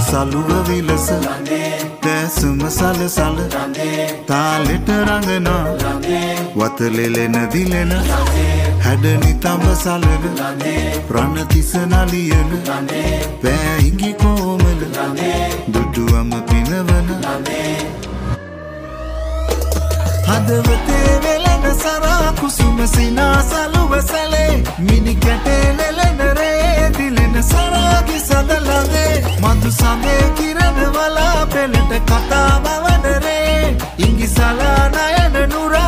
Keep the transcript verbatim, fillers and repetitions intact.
සලුව විලස දැසුම සලසල තාලෙට රඟනා වතලෙලෙන දිලෙන හැඩනි තඹ සලල ප්‍රණතිස නලියන පෑයිගි කෝමල දුටුවම පිනවන හදවතේ වෙලෙන සරා කුසුම සිනා සලුව සැලේ මිනි කැටේ ලෙලෙන රේ දිලෙන සරාගි සදලදේ මధు සඳේ කිරණ වලා පෙළට කතා බවන රේ ඉංගි සලා නයන නුරා